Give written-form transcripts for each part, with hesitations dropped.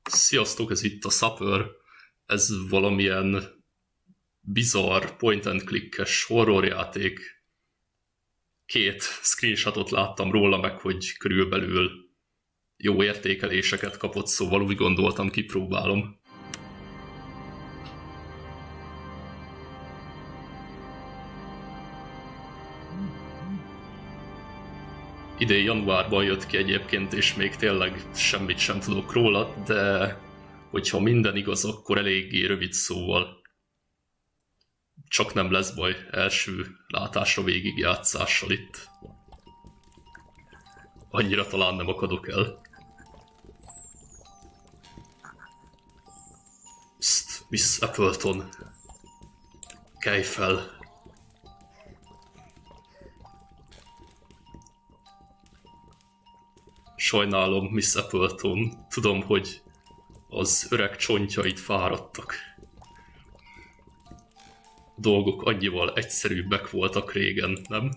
Sziasztok, ez itt a Supper. Ez valamilyen bizarr point-and-click-es horrorjáték. Két screenshotot láttam róla, meg hogy körülbelül jó értékeléseket kapott, szóval úgy gondoltam, kipróbálom. Idén januárban jött ki egyébként, és még tényleg semmit sem tudok róla, de hogyha minden igaz, akkor eléggé rövid szóval. Csak nem lesz baj első látásra végigjátszással itt. Annyira talán nem akadok el. Psst, Miss Appleton. Kelj fel. Sajnálom, Miss Appleton. Tudom, hogy az öreg csontjaid fáradtak. A dolgok annyival egyszerűbbek voltak régen, nem?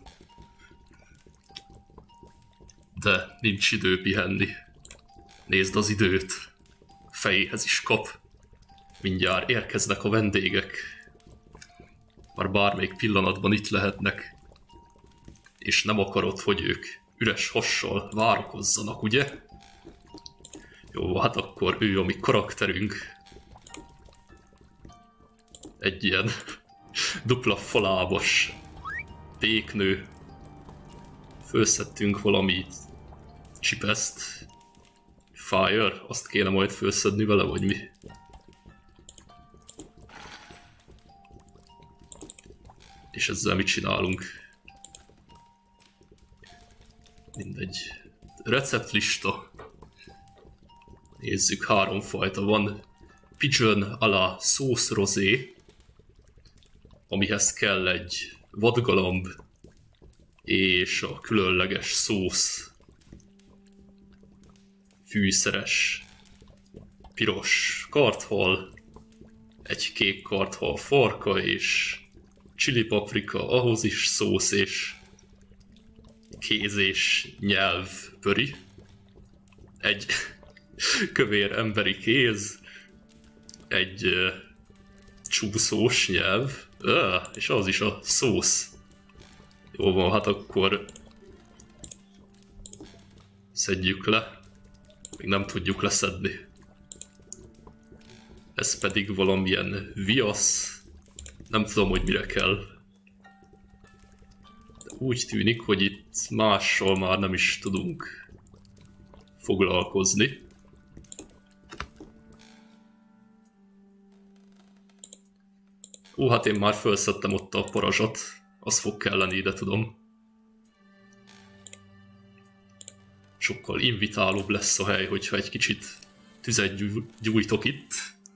De nincs idő pihenni. Nézd az időt. Fejéhez is kap. Mindjárt érkeznek a vendégek. Már bármelyik pillanatban itt lehetnek. És nem akarod, hogy ők üres hassal várakozzanak, ugye? Jó, hát akkor ő a mi karakterünk. Egy ilyen dupla falábas péknő. Fölszedtünk valamit. Csipeszt. Fire? Azt kéne majd fölszedni vele, vagy mi? És ezzel mit csinálunk? Mindegy. Receptlista. Nézzük, 3 fajta van. Pigeon à la sauce rosé, amihez kell egy vadgalamb és a különleges szósz. Fűszeres piros karthal, egy kék karthal farka és chili paprika, ahhoz is szósz és kéz és nyelv pöri. Egy kövér emberi kéz, egy csúszós nyelv, és az is a szósz. Jó van, hát akkor szedjük le. Még nem tudjuk leszedni. Ez pedig valamilyen viasz. Nem tudom, hogy mire kell. De úgy tűnik, hogy itt mással már nem is tudunk foglalkozni. Ó, hát én már felszedtem ott a parazsat. Az fog kelleni, de tudom. Sokkal invitálóbb lesz a hely, hogyha egy kicsit tüzet gyújtok itt.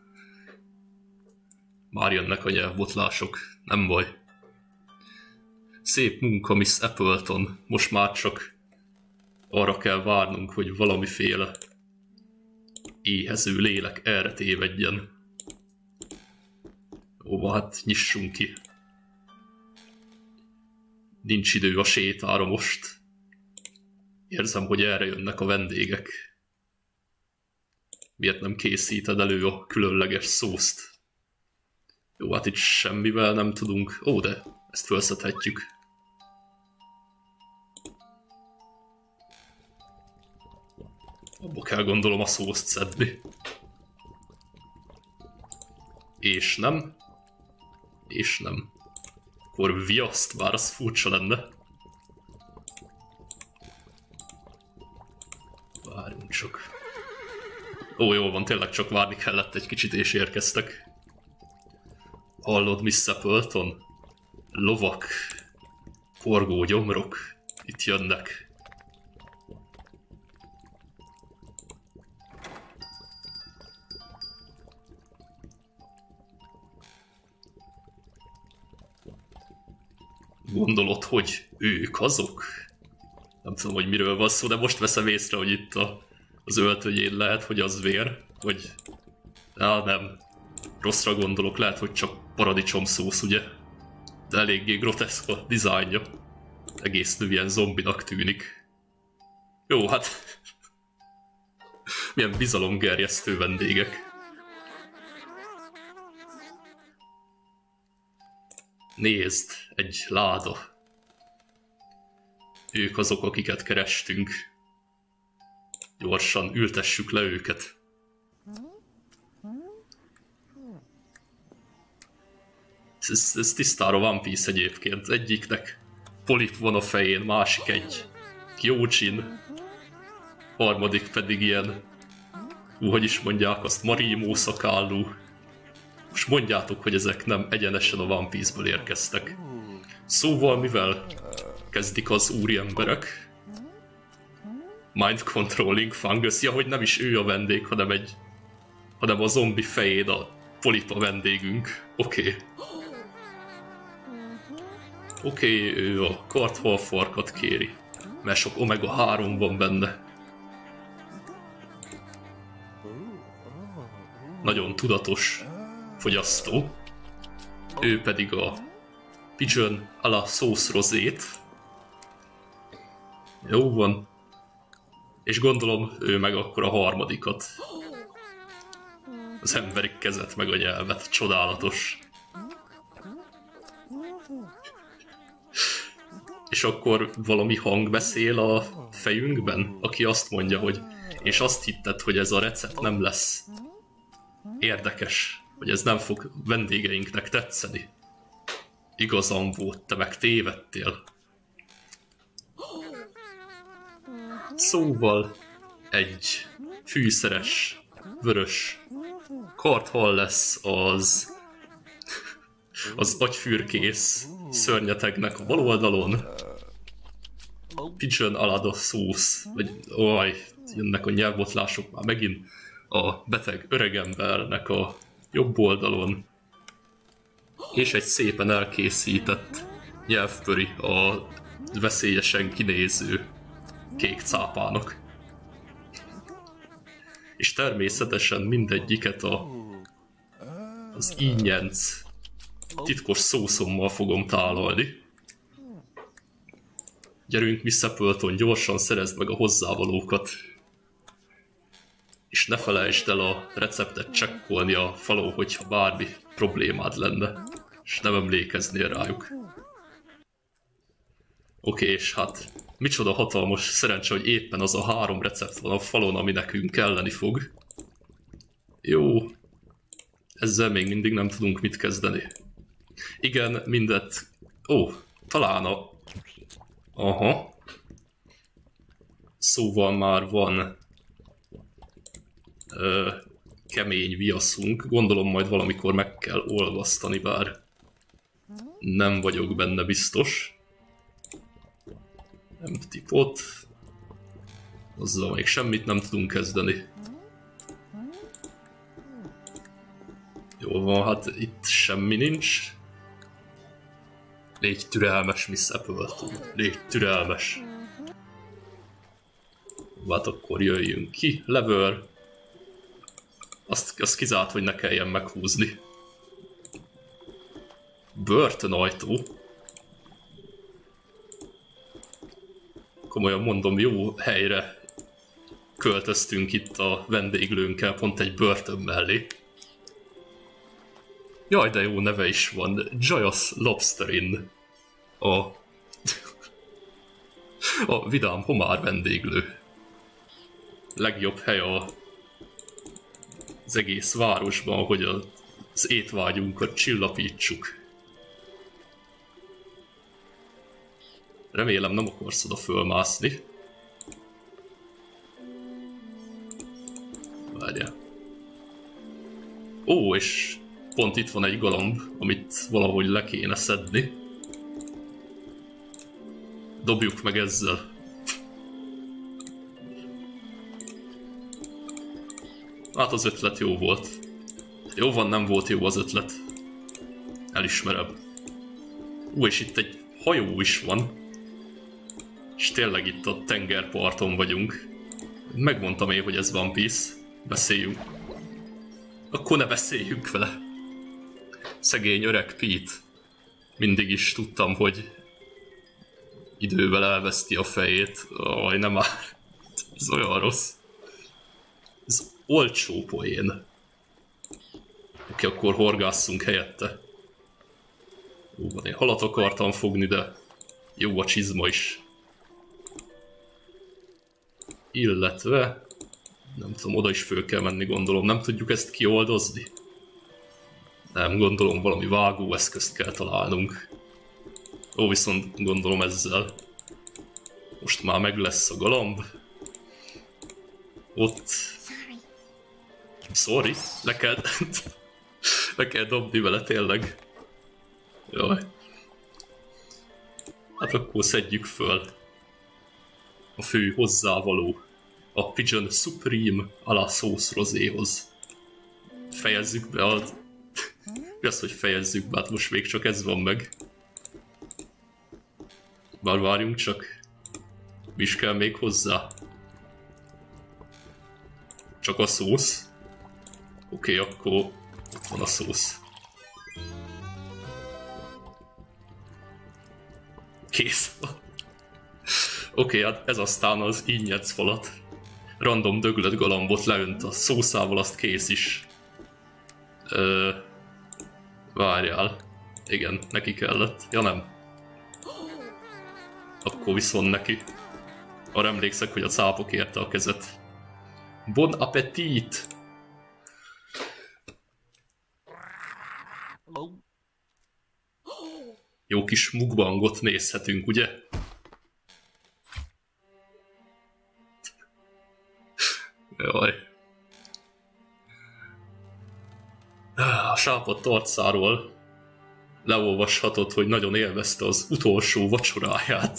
Már jönnek a nyelvbotlások, nem baj. Szép munka, Miss Appleton. Most már csak arra kell várnunk, hogy valamiféle éhező lélek erre tévedjen. Ó, hát nyissunk ki. Nincs idő a sétára most. Érzem, hogy erre jönnek a vendégek. Miért nem készíted elő a különleges szószt? Jó, hát itt semmivel nem tudunk. Ó, de ezt felszedhetjük. Abba kell gondolom a szószt szedni. És nem. És nem. Akkor viaszt, bár az furcsa lenne. Várjunk csak. Ó, jól van, tényleg csak várni kellett egy kicsit, és érkeztek. Hallod, Miss Appleton? Lovak, forgó gyomrok, itt jönnek. Gondolod, hogy ők azok? Nem tudom, hogy miről van szó, de most veszem észre, hogy itt az öltönyén lehet, hogy az vér, vagy... nem. Rosszra gondolok, lehet, hogy csak paradicsomszósz, ugye? De eléggé groteszk a dizájnja. Egész nő ilyen zombinak tűnik. Jó, hát... Milyen bizalomgerjesztő vendégek. Nézd, egy láda. Ők azok, akiket kerestünk. Gyorsan ültessük le őket. Ez tisztára One Piece egyébként. Egyiknek polip van a fején, másik egy Kyojin, harmadik pedig ilyen, hogy is mondják azt, Marimó szakállú. Most mondjátok, hogy ezek nem egyenesen a One Piece-ből érkeztek. Szóval mivel kezdik az úriemberek? Mind Controlling Fungus, ja, hogy nem is ő a vendég, hanem a zombi fején a polip a vendégünk. Oké, ő a karthal farkat kéri, mert sok omega-3 van benne. Nagyon tudatos fogyasztó. Ő pedig a Pigeon a la Sauce Rosét. Jó van. És gondolom ő meg akkor a harmadikat. Az emberi kezet meg a nyelvet. Csodálatos. És akkor valami hang beszél a fejünkben, aki azt mondja, hogy és azt hitted, hogy ez a recept nem lesz érdekes, hogy ez nem fog vendégeinknek tetszeni. Igazam volt, te meg tévedtél. Szóval egy fűszeres, vörös karthal lesz az agyfürkész szörnyetegnek a bal oldalon. Pigeon a la Sauce, vagy jönnek a nyelvbotlások már megint. A beteg öregembernek a jobb oldalon. És egy szépen elkészített nyelvpöri a veszélyesen kinéző kék cápának. És természetesen mindegyiket az ínyenc titkos szószommal fogom tálalni. Gyerünk vissza, Pölton, gyorsan szerezd meg a hozzávalókat. És ne felejtsd el a receptet csekkolni a falon, hogyha bármi problémád lenne, és nem emlékeznél rájuk. Oké, és hát micsoda hatalmas szerencse, hogy éppen az a 3 recept van a falon, ami nekünk kelleni fog. Jó, ezzel még mindig nem tudunk mit kezdeni. Igen, mindet... talán a... Aha. Szóval már van... kemény viaszunk. Gondolom majd valamikor meg kell olvasztani, bár nem vagyok benne biztos. Empty pot. Azzal még semmit nem tudunk kezdeni. Jó van, hát itt semmi nincs. Légy türelmes, Miss Appleton. Légy türelmes. Hát akkor jöjjünk ki. Lever. Azt kizárt, hogy ne kelljen meghúzni. Börtönajtó. Komolyan mondom, jó helyre költöztünk itt a vendéglőnkkel, pont egy börtön mellé. Jaj, de jó neve is van. Joyous Lobster Inn. A vidám homár vendéglő. Legjobb hely az egész városban, hogy az étvágyunkat csillapítsuk. Remélem nem akarsz oda fölmászni. Várjál. Ó, és pont itt van egy galamb, amit valahogy le kéne szedni. Dobjuk meg ezzel. Hát az ötlet jó volt. Jó van, nem volt jó az ötlet. Elismerem. És itt egy hajó is van. És tényleg itt a tengerparton vagyunk. Megmondtam én, hogy ez One Piece. Beszéljünk. Akkor ne beszéljünk vele. Szegény öreg Pete. Mindig is tudtam, hogy idővel elveszti a fejét. Nem már. Ez olyan rossz. Ez olcsó poén. Oké, akkor horgásszunk helyette. Jó van, én halat akartam fogni, de jó a csizma is. Illetve... nem tudom, oda is föl kell menni, gondolom. Nem tudjuk ezt kioldozni? Nem, gondolom valami vágóeszközt kell találnunk. Ó, viszont gondolom ezzel. Most már meg lesz a galamb. Ott... sorry, le kell dobni vele tényleg. Jaj. Hát akkor szedjük föl a fő hozzávaló. A Pigeon Supreme a la Sauce Roséhoz. Fejezzük be a... mi az, hogy fejezzük be? Hát most még csak ez van meg. Bár várjunk csak. Mi is kell még hozzá? Csak a szósz? Oké, akkor ott van a szósz. Kész. Oké, hát ez aztán az ínyec falat. Random döglött galambot leönt a szószával, azt kész is. Várjál. Igen, neki kellett. Ja nem. Akkor viszont neki. Arra emlékszek, hogy a cápok érte a kezet. Bon appétit! Jó kis mukbangot nézhetünk, ugye? Jaj. A sápadt arcáról leolvashatod, hogy nagyon élvezte az utolsó vacsoráját.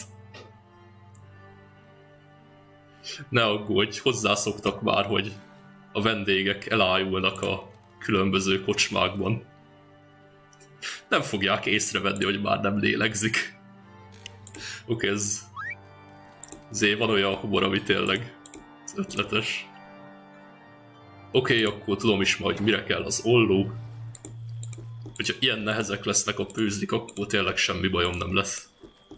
Ne aggódj, hozzászoktak már, hogy a vendégek elájulnak a különböző kocsmákban. Nem fogják észrevenni, hogy már nem lélegzik. Oké, ez... azért van olyan humor, ami tényleg ötletes. Oké, akkor tudom is majd, mire kell az olló. Hogyha ilyen nehezek lesznek a pőzlik, akkor tényleg semmi bajom nem lesz.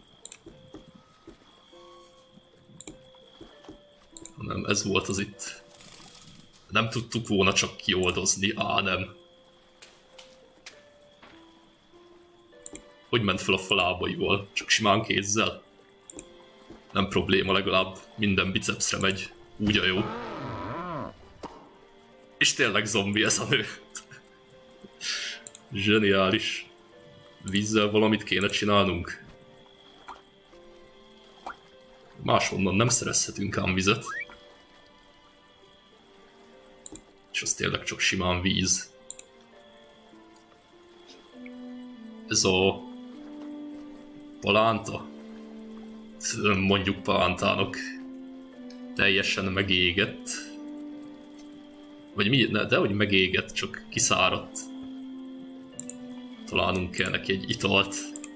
Nem, ez volt az itt. Nem tudtuk volna csak kioldozni, nem. Hogy ment fel a falábaival? Csak simán kézzel? Nem probléma, legalább minden bicepsre megy. Úgy a jó. És tényleg zombi ez a nő. Zseniális. Vízzel valamit kéne csinálnunk. Máshonnan nem szerezhetünk ám vizet. És az tényleg csak simán víz. Ez a... palánta? Mondjuk palántának. Teljesen megégett. Vagy mi? Ne, de hogy megégett, csak kiszáradt. Találnunk kell neki egy italt.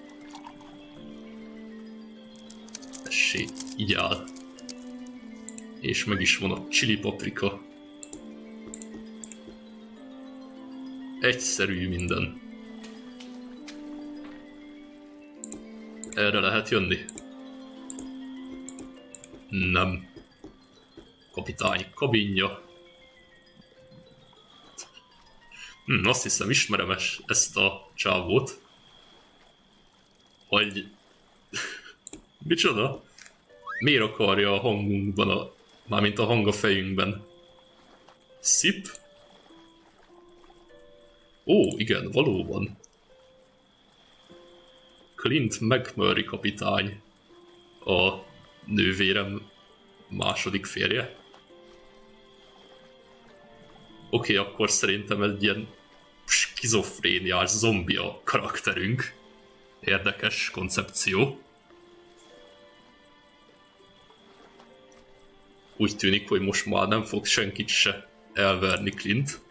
Tessék, így áll. És meg is van a chili paprika. Egyszerű minden. Erre lehet jönni? Nem. Kapitány kabinja. Azt hiszem ismerem ezt a csávót. Hogy... micsoda? Miért akarja a hangunkban, mármint a hang a fejünkben? Szip? Ó, igen, valóban. Clint McMurray kapitány. A nővérem második férje. Oké, akkor szerintem egy ilyen skizofréniás zombi a karakterünk. Érdekes koncepció. Úgy tűnik, hogy most már nem fog senkit se elverni Clint.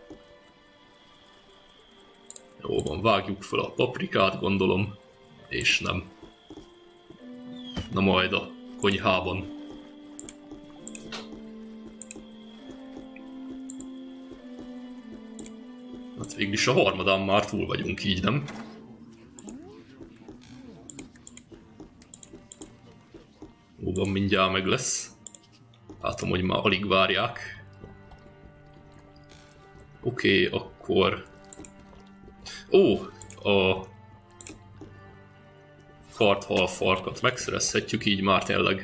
Jó van, vágjuk fel a paprikát, gondolom. És nem. Na majd a konyhában. Hát végülis a harmadán már túl vagyunk, így nem? Ó, van, mindjárt meg lesz. Látom, hogy már alig várják. Oké, akkor... Ó, a karthal farkat megszerezhetjük, így már tényleg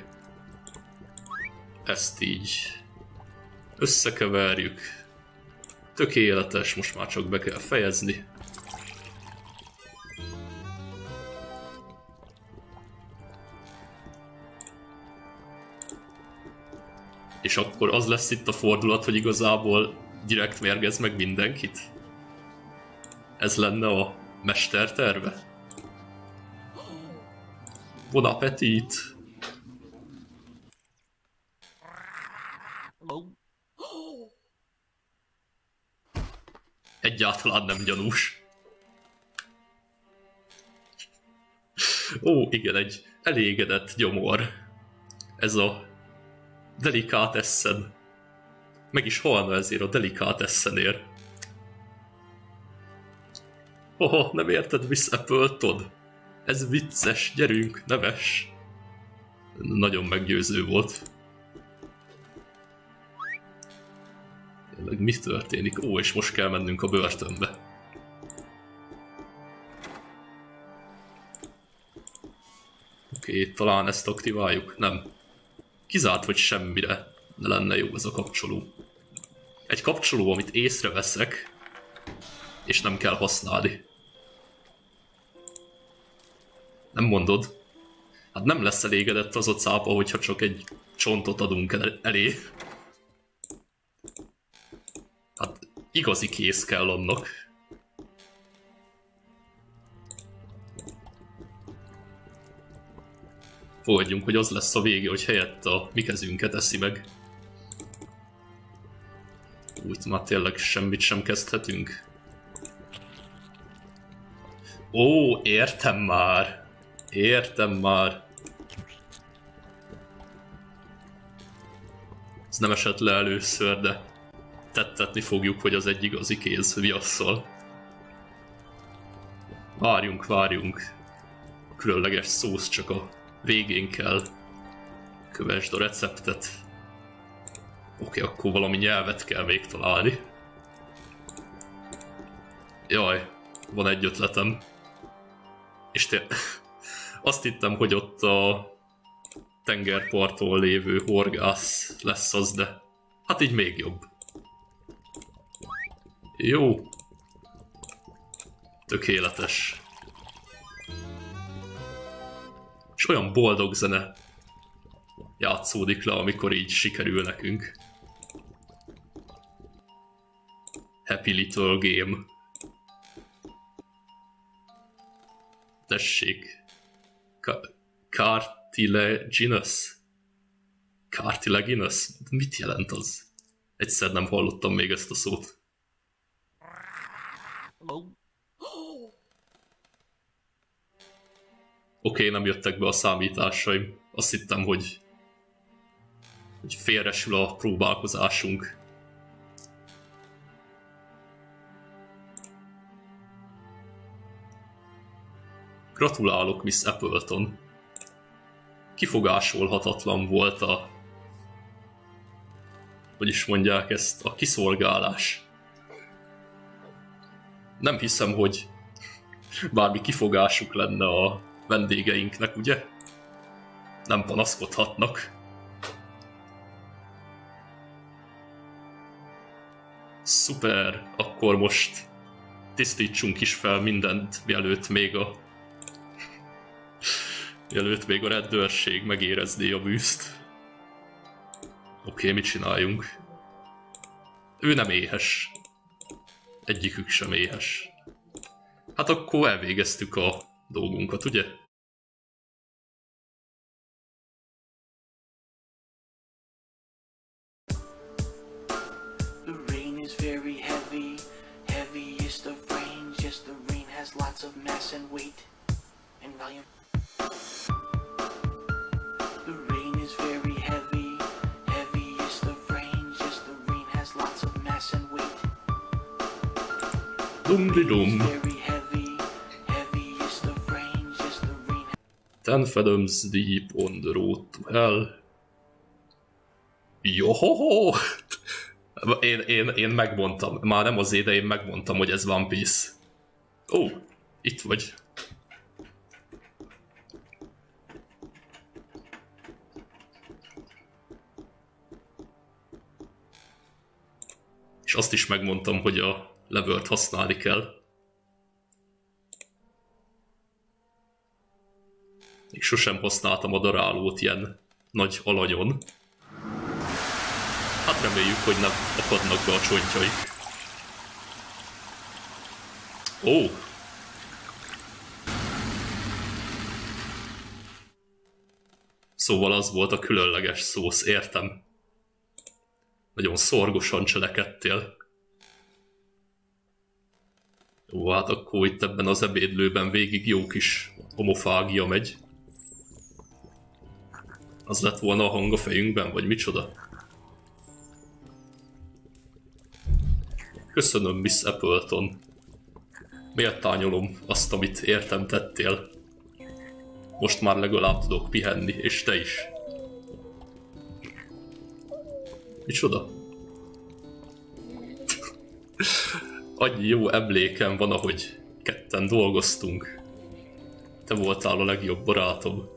ezt így összekeverjük. Tökéletes, most már csak be kell fejezni. És akkor az lesz itt a fordulat, hogy igazából direkt mérgez meg mindenkit? Ez lenne a mester terve? Bon appétit! Egyáltalán nem gyanús. Ó, igen, egy elégedett gyomor. Ez a Delicatessen. Meg is halna ezért a Delicatessenért. Hoho, nem érted, Miss Appleton? Ez vicces, gyerünk, neves. Nagyon meggyőző volt. Tényleg mi történik? Ó, és most kell mennünk a börtönbe. Oké, talán ezt aktiváljuk? Nem. Kizárt, hogy semmire ne lenne jó ez a kapcsoló. Egy kapcsoló, amit észreveszek, és nem kell használni. Nem mondod? Hát nem lesz elégedett az a cápa, hogyha csak egy csontot adunk elé. Hát igazi kész kell annak. Fogadjunk, hogy az lesz a vége, hogy helyett a mi kezünket eszi meg. Úgy már tényleg semmit sem kezdhetünk. Ó, értem már. Értem már. Ez nem esett le először, de tettetni fogjuk, hogy az egy igazi kéz viasszal. Várjunk, várjunk. Különleges szósz csak a végén kell. Kövesd a receptet. Oké, akkor valami nyelvet kell még találni. Jaj, van egy ötletem. És azt hittem, hogy ott a tengerparton lévő horgász lesz az, de hát így még jobb. Jó. Tökéletes. És olyan boldog zene játszódik le, amikor így sikerül nekünk. Happy little game. Tessék. Cartilaginous? Cartilaginous? Mit jelent az? Egyszer nem hallottam még ezt a szót. Oké, nem jöttek be a számításaim. Azt hittem, hogy félresül a próbálkozásunk. Gratulálok, Miss Appleton. Kifogásolhatatlan volt a... Hogy is mondják ezt? A kiszolgálás. Nem hiszem, hogy bármi kifogásuk lenne a vendégeinknek, ugye? Nem panaszkodhatnak. Szuper, akkor most tisztítsunk is fel mindent, mielőtt még a rendőrség megérezné a bűzt. Oké, mit csináljunk? Ő nem éhes. Egyikük sem éhes. Hát akkor elvégeztük a dolgunkat, ugye? The rain is very heavy. Heavy is the rain. Yes, the rain has lots of mass and weight and volume. The rain is very heavy. Heavy is the rain. Yes, the rain has lots of mass and weight. Dum-di-dum. Very heavy. Heavy is the rain. Yes, the rain. 10 fathoms deep on the road to hell. Johoho! Én megmondtam, már nem azért, de én megmondtam, hogy ez One Piece. Ó, itt vagy. És azt is megmondtam, hogy a levert használni kell. Még sosem használtam a darálót ilyen nagy alanyon. Hát reméljük, hogy nem akadnak be a csontjaik. Ó! Szóval az volt a különleges szósz, értem. Nagyon szorgosan cselekedtél. Jó, hát akkor itt ebben az ebédlőben végig jó kis homofágia megy. Az lett volna a hang a fejünkben, vagy micsoda? Köszönöm, Miss Appleton. Méltányolom azt, amit értem tettél. Most már legalább tudok pihenni, és te is. Micsoda? Annyi jó emlékem van, ahogy ketten dolgoztunk. Te voltál a legjobb barátom.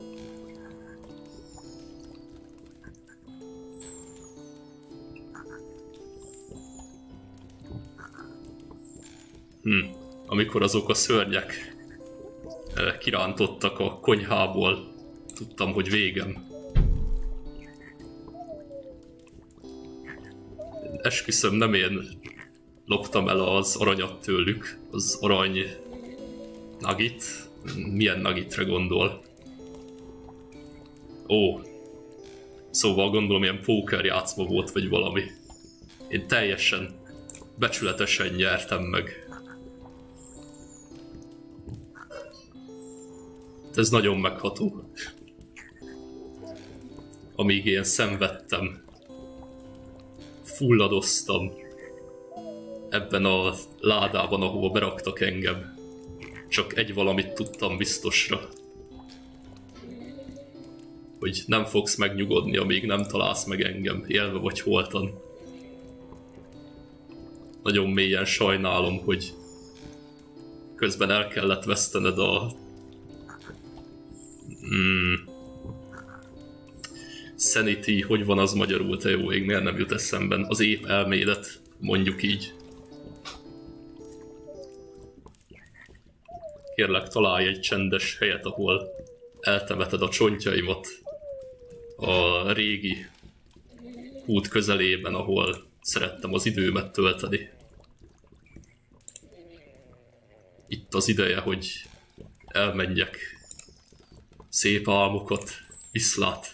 Amikor azok a szörnyek kirántottak a konyhából, tudtam, hogy végem. Esküszöm, nem én loptam el az aranyat tőlük, az arany nugget. Milyen nuggetre gondol? Ó, szóval gondolom ilyen póker játszma volt, vagy valami. Én teljesen becsületesen nyertem meg. Ez nagyon megható. Amíg én szenvedtem, fulladoztam ebben a ládában, ahova beraktak engem. Csak egy valamit tudtam biztosra. Hogy nem fogsz megnyugodni, amíg nem találsz meg engem, élve vagy holtan. Nagyon mélyen sajnálom, hogy közben el kellett vesztened a... Sanity, hogy van az magyarul, te jó ég, miért nem jut eszemben? Az épp elmélet, mondjuk így. Kérlek, találj egy csendes helyet, ahol eltemeted a csontjaimat. A régi út közelében, ahol szerettem az időmet tölteni. Itt az ideje, hogy elmenjek. Szép álmokat, viszlát!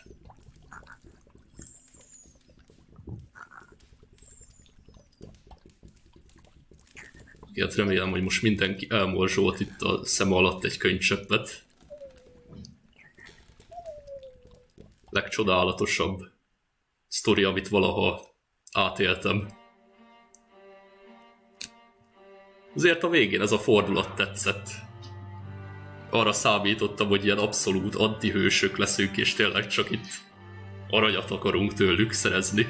Igen, remélem, hogy most mindenki elmorzsolt itt a szem alatt egy könycseppet. Legcsodálatosabb sztori, amit valaha átéltem. Azért a végén ez a fordulat tetszett. Arra számítottam, hogy ilyen abszolút antihősök leszünk, és tényleg csak itt aranyat akarunk tőlük szerezni.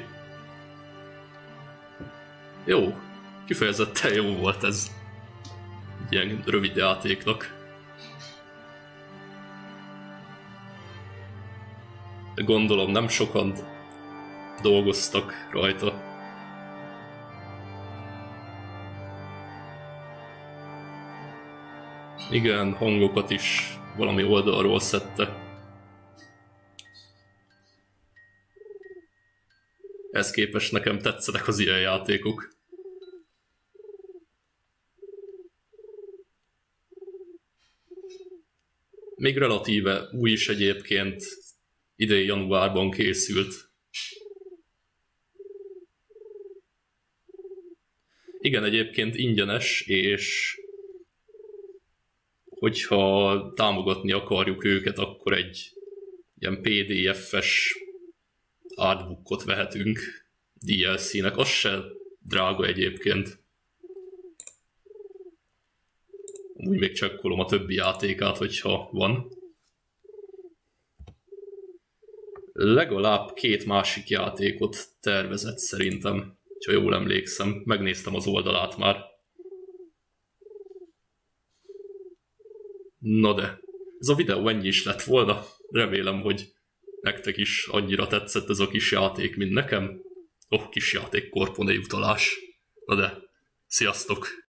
Jó, kifejezetten jó volt ez. Ilyen rövid játéknak. De gondolom nem sokan dolgoztak rajta. Igen, hangokat is valami oldalról szedte. Ehhez képest nekem tetszenek az ilyen játékok. Még relatíve új is egyébként, idei januárban készült. Igen, egyébként ingyenes, és hogyha támogatni akarjuk őket, akkor egy ilyen PDF-es artbookot vehetünk DLC-nek. Az se drága egyébként. Úgy még csekkolom a többi játékát, hogyha van. Legalább 2 másik játékot tervezett szerintem. Ha jól emlékszem, megnéztem az oldalát már. Na de, ez a videó ennyi is lett volna. Remélem, hogy nektek is annyira tetszett ez a kis játék, mint nekem. Kis játék, korponai utalás. Na de, sziasztok!